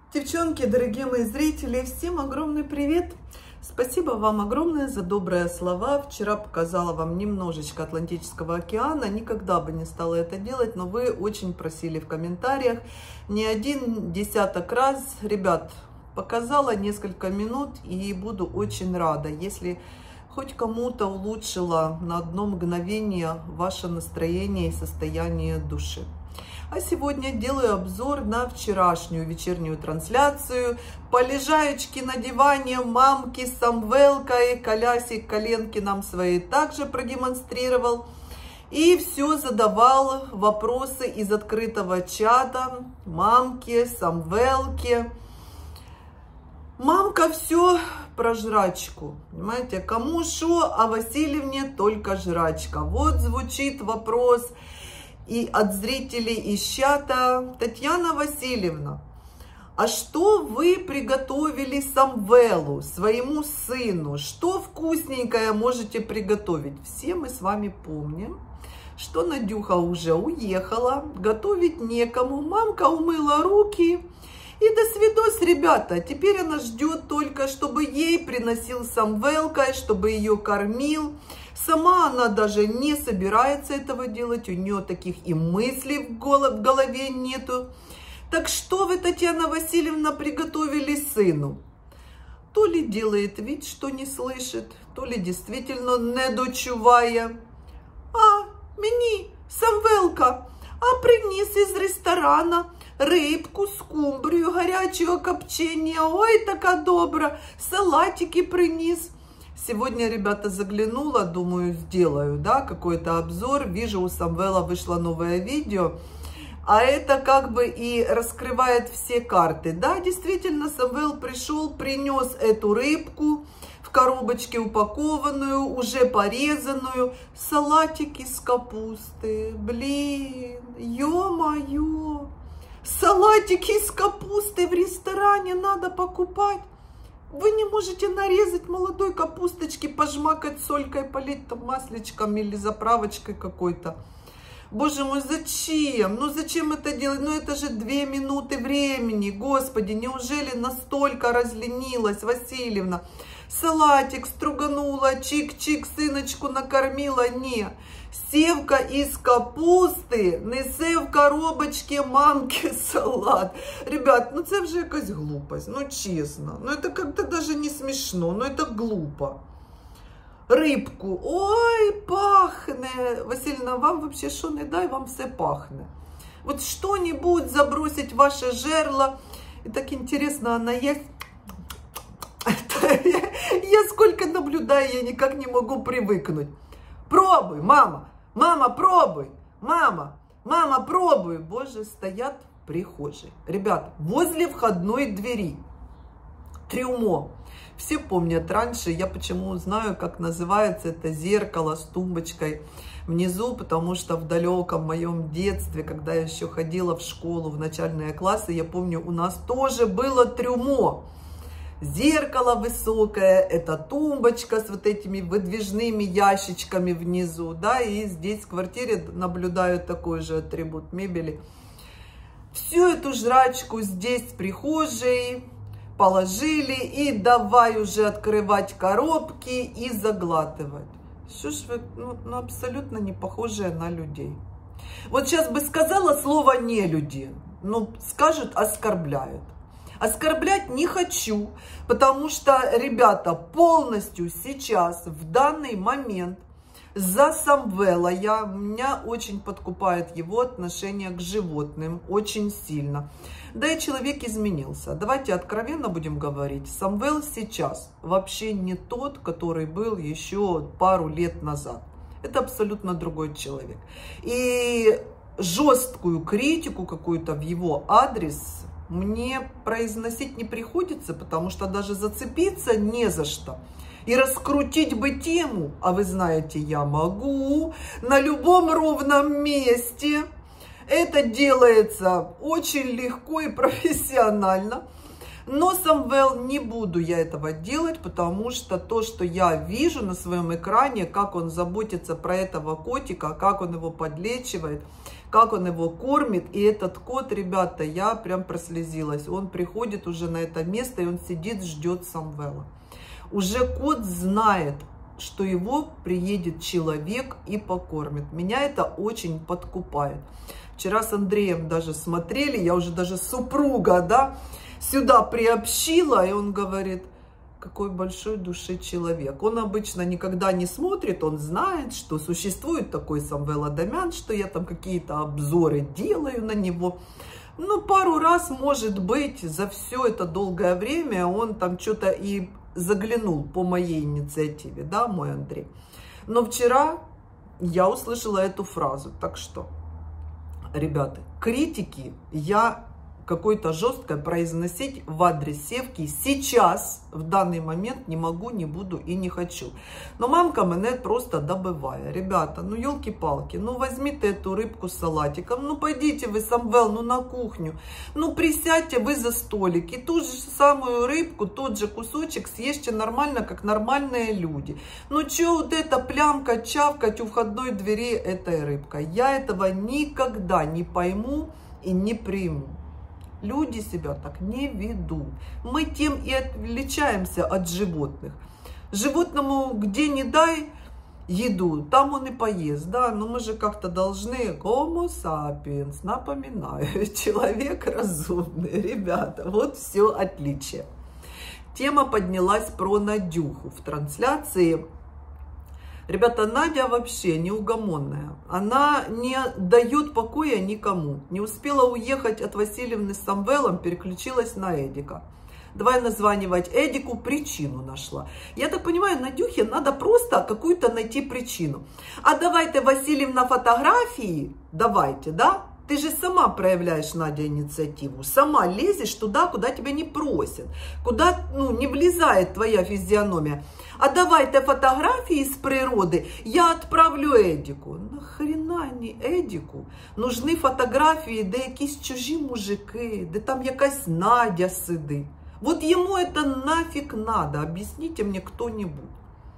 Девчонки, дорогие мои зрители, всем огромный привет! Спасибо вам огромное за добрые слова. Вчера показала вам немножечко Атлантического океана. Никогда бы не стала это делать, но вы очень просили в комментариях. Не один десяток раз. Ребят, показала несколько минут и буду очень рада, если хоть кому-то улучшила на одно мгновение ваше настроение и состояние души. А сегодня делаю обзор на вчерашнюю вечернюю трансляцию. Полежаечки на диване мамки с Самвелкой. Колясик коленки нам свои также продемонстрировал. И все задавал вопросы из открытого чата мамке, Самвелке. Мамка все про жрачку. Понимаете, кому шо, а Васильевне только жрачка. Вот звучит вопрос и от зрителей из чата. Татьяна Васильевна, а что вы приготовили Самвелу, своему сыну? Что вкусненькое можете приготовить? Все мы с вами помним, что Надюха уже уехала, готовить некому. Мамка умыла руки. И до свидос, ребята. Теперь она ждет только, чтобы ей приносил Самвелка, чтобы ее кормил. Сама она даже не собирается этого делать, у нее таких и мыслей в голове нету. Так что вы, Татьяна Васильевна, приготовили сыну? То ли делает вид, что не слышит, то ли действительно не дочуває. А, мені, Самвелка, а приніс із ресторана рибку, скумбрію, гарячого копчення. Ой, така добра, салатики приніс. Сегодня, ребята, заглянула, думаю, сделаю, да, какой-то обзор. Вижу, у Самвела вышло новое видео, а это как бы и раскрывает все карты. Да, действительно, Самвел пришел, принес эту рыбку в коробочке упакованную, уже порезанную, салатики с капусты. Блин, ё-моё, салатики с капустой в ресторане надо покупать. Вы не можете нарезать молодой капусточки, пожмакать солькой, полить там масличком или заправочкой какой-то. Боже мой, зачем? Ну зачем это делать? Ну это же 2 минуты времени. Господи, неужели настолько разленилась Васильевна? Салатик струганула, чик-чик, сыночку накормила. Не. Севка из капусти несе в коробочці мамки салат. Ребят, ну це вже якась глупость, ну честно. Ну это как-то даже не смешно, ну это глупо. Рыбку, ой, пахне. Васильевна, вам вообще что не дай, вам все пахне. Вот что-нибудь забросить в ваше жерло. И так интересно, она есть. Я сколько наблюдаю, я никак не могу привыкнуть. Пробуй, мама, мама, пробуй, мама, мама, пробуй. Боже, стоят в прихожей. Ребят, возле входной двери трюмо. Все помнят раньше, я почему знаю, как называется это зеркало с тумбочкой внизу, потому что в далеком моем детстве, когда я еще ходила в школу, в начальные классы, я помню, у нас тоже было трюмо. Зеркало высокое, это тумбочка с вот этими выдвижными ящичками внизу, да, и здесь в квартире наблюдаю такой же атрибут мебели. Всю эту жрачку здесь в прихожей положили и давай уже открывать коробки и заглатывать. Что ж вы, ну абсолютно не похожие на людей. Вот сейчас бы сказала слово «не люди», ну скажут «оскорбляют». Оскорблять не хочу, потому что, ребята, полностью сейчас, в данный момент, за Самвела меня очень подкупает его отношение к животным, очень сильно. Да и человек изменился. Давайте откровенно будем говорить. Самвел сейчас вообще не тот, который был еще пару лет назад. Это абсолютно другой человек. И жесткую критику какую-то в его адрес мне произносить не приходится, потому что даже зацепиться не за что. И раскрутить бы тему, а вы знаете, я могу на любом ровном месте. Это делается очень легко и профессионально. Но, Самвел, не буду я этого делать, потому что то, что я вижу на своем экране, как он заботится про этого котика, как он его подлечивает, как он его кормит. И этот кот, ребята, я прям прослезилась. Он приходит уже на это место, и он сидит, ждет Самвела. Уже кот знает, что его приедет человек и покормит. Меня это очень подкупает. Вчера с Андреем даже смотрели, я уже даже супруга, да, сюда приобщила, и он говорит, какой большой души человек. Он обычно никогда не смотрит, он знает, что существует такой Самвел Адамян, что я там какие-то обзоры делаю на него. Ну, пару раз, может быть, за все это долгое время он там что-то и заглянул по моей инициативе, да, мой Андрей. Но вчера я услышала эту фразу. Так что, ребята, критики я какой-то жесткой произносить в адрес Севки сейчас, в данный момент, не могу, не буду и не хочу. Но мамка мене просто добиває. Ребята, ну елки-палки, ну возьмите эту рыбку с салатиком, ну пойдите вы, Самвел, ну на кухню, ну присядьте вы за столик и ту же самую рыбку, тот же кусочек съешьте нормально, как нормальные люди. Ну что вот это плямка, чавкать у входной двери этой рыбкой? Я этого никогда не пойму и не приму. Люди себя так не ведут. Мы тем и отличаемся от животных. Животному где не дай еду, там он и поест, да, но мы же как-то должны, Homo sapiens, напоминаю, человек разумный, ребята, вот все отличие. Тема поднялась про Надюху в трансляции. Ребята, Надя вообще неугомонная. Она не дает покоя никому. Не успела уехать от Васильевны с Самвелом, переключилась на Эдика. Давай названивать Эдику, причину нашла. Я так понимаю, Надюхе надо просто какую-то найти причину. А давайте, Васильевна, фотографии, давайте, да? Ты же сама проявляешь, Надя, инициативу. Сама лезешь туда, куда тебя не просят. Куда, ну, не влезает твоя физиономия. А давай-то фотографии с природы я отправлю Эдику. Нахрена не Эдику? Нужны фотографії, де якісь чужі мужики, де там якась Надя сидить. Вот ему это нафиг надо. Объясните мне кто-нибудь.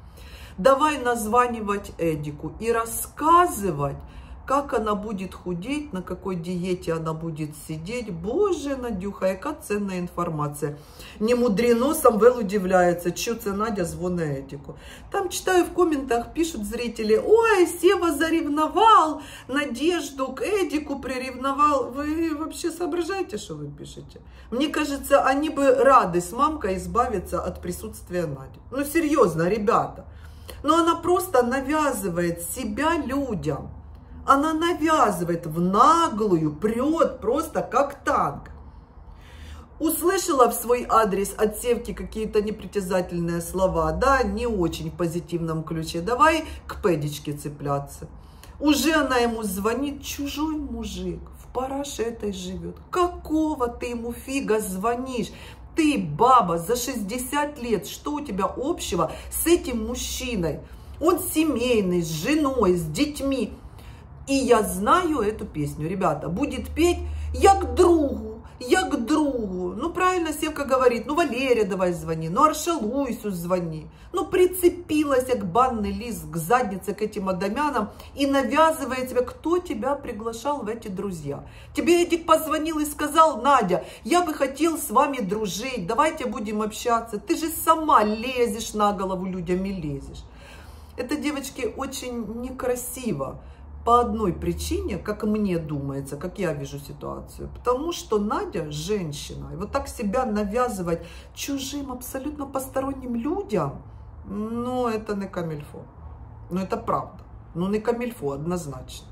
Давай названивать Эдику и рассказывать, как она будет худеть, на какой диете она будет сидеть. Боже, Надюха, яка ценная информация. Не мудрено, Самвел удивляется, что це Надя дзвонить Эдику. Там читаю в комментах, пишут зрители, ой, Сева заревновал, Надежду к Эдику приревновал. Вы вообще соображаете, что вы пишете? Мне кажется, они бы рады с мамкой избавиться от присутствия Нади. Ну, серьезно, ребята. Но она просто навязывает себя людям. Она навязывает в наглую, прет просто как танк. Услышала в свой адрес от Севки какие-то непритязательные слова, да, не очень в позитивном ключе. Давай к Педичке цепляться. Уже она ему звонит, чужой мужик в параше этой живет. Какого ты ему фига звонишь? Ты, баба, за 60 лет, что у тебя общего с этим мужчиной? Он семейный, с женой, с детьми. И я знаю эту песню, ребята, будет петь «Я к другу, я к другу». Ну, правильно Севка говорит, ну, Валере давай звони, ну, Аршалуйсу звони. Ну, прицепилась как банный лист к заднице, к этим Адамянам и навязывает тебе, кто тебя приглашал в эти друзья. Тебе Эдик позвонил и сказал, Надя, я бы хотел с вами дружить, давайте будем общаться. Ты же сама лезешь на голову людям и лезешь. Это, девочки, очень некрасиво. По одной причине, как мне думается, как я вижу ситуацию. Потому что Надя женщина. И вот так себя навязывать чужим, абсолютно посторонним людям, ну, это не камильфо. Ну, это правда. Ну, не камильфо, однозначно.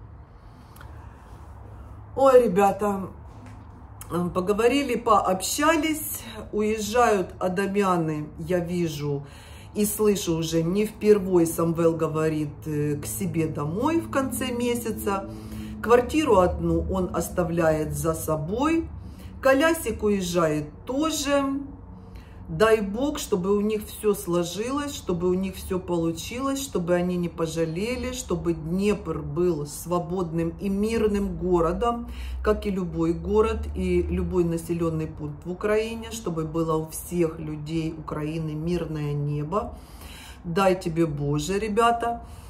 Ой, ребята, поговорили, пообщались. Уезжают Адамяны, я вижу, и слышу уже не впервой, Самвел говорит, к себе домой в конце месяца. Квартиру одну он оставляет за собой. Колясик уезжает тоже. Дай Бог, чтобы у них все сложилось, чтобы у них все получилось, чтобы они не пожалели, чтобы Днепр был свободным и мирным городом, как и любой город и любой населенный пункт в Украине, чтобы было у всех людей Украины мирное небо. Дай тебе Боже, ребята.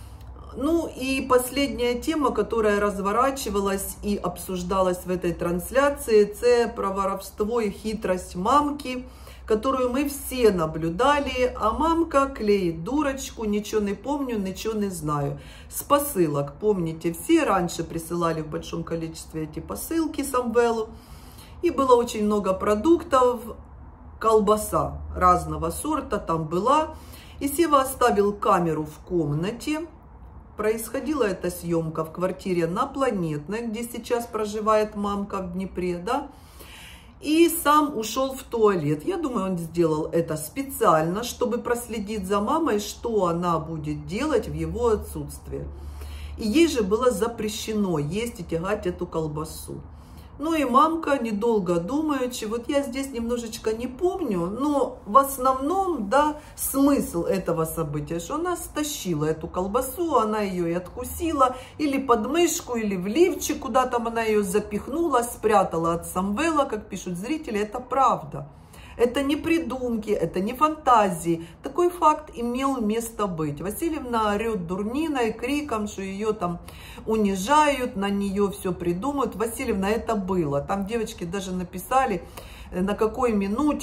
Ну и последняя тема, которая разворачивалась и обсуждалась в этой трансляции, это про воровство и хитрость мамки, которую мы все наблюдали, а мамка клеит дурочку, ничего не помню, ничего не знаю. С посылок, помните, все раньше присылали в большом количестве эти посылки Самвелу, и было очень много продуктов, колбаса разного сорта там была, и Сева оставил камеру в комнате. Происходила эта съемка в квартире на Планетной, где сейчас проживает мамка в Днепре, да, и сам ушел в туалет. Я думаю, он сделал это специально, чтобы проследить за мамой, что она будет делать в его отсутствие. И ей же было запрещено есть и тягать эту колбасу. Ну и мамка, недолго думаючи, вот я здесь немножечко не помню, но в основном, да, смысл этого события, что она стащила эту колбасу, она ее и откусила, или под мышку, или в лифчик, куда там она ее запихнула, спрятала от Самвела, как пишут зрители, это правда. Это не придумки, это не фантазии. Такой факт имел место быть. Васильевна орет дурниной, криком, что ее там унижают, на нее все придумают. Васильевна, это было. Там девочки даже написали, на какой минуте,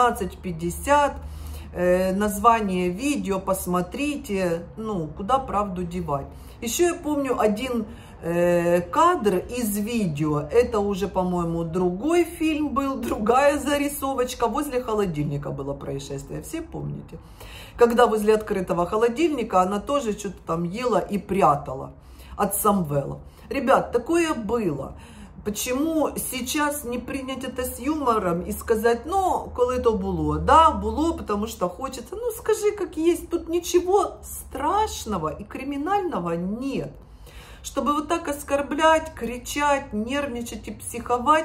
16:50, название видео, посмотрите, ну, куда правду девать. Еще я помню один кадр из видео, это уже, по-моему, другой фильм был, другая зарисовочка, возле холодильника было происшествие, все помните? Когда возле открытого холодильника она тоже что-то там ела и прятала от Самвела. Ребят, такое было. Почему сейчас не принять это с юмором и сказать, ну, коли то было? Да, было, потому что хочется. Ну, скажи, как есть, тут ничего страшного и криминального нет. Чтобы вот так оскорблять, кричать, нервничать и психовать.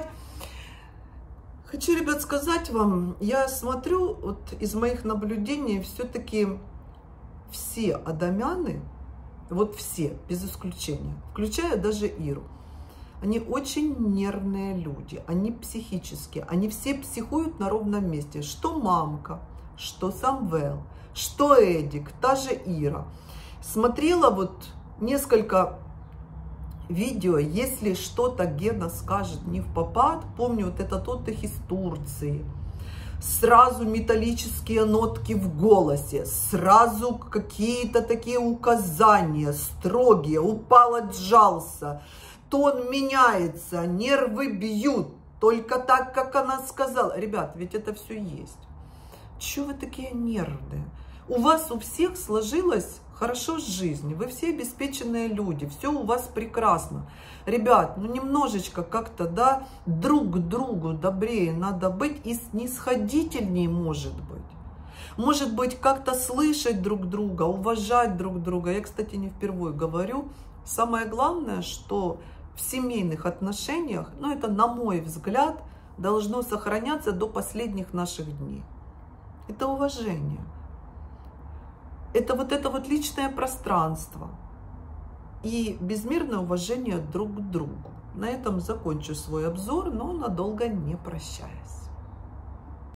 Хочу, ребят, сказать вам, я смотрю, вот из моих наблюдений, все-таки все адамяны, вот все, без исключения, включая даже Иру, они очень нервные люди, они психические, они все психуют на ровном месте. Что мамка, что Самвел, что Эдик, та же Ира. Смотрела вот несколько видео, если что-то Гена скажет не впопад, помню вот этот отдых из Турции, сразу металлические нотки в голосе, сразу какие-то такие указания строгие, упал, отжался, тон меняется, нервы бьют, только так, как она сказала. Ребят, ведь это все есть. Чего вы такие нервные? У вас у всех сложилось хорошо жизнь, вы все обеспеченные люди, все у вас прекрасно. Ребят, ну немножечко как-то, да, друг к другу добрее надо быть и снисходительнее, может быть. Может быть, как-то слышать друг друга, уважать друг друга. Я, кстати, не впервые говорю, самое главное, что в семейных отношениях, ну это, на мой взгляд, должно сохраняться до последних наших дней. Это уважение. Это вот личное пространство и безмерное уважение друг к другу. На этом закончу свой обзор, но надолго не прощаясь.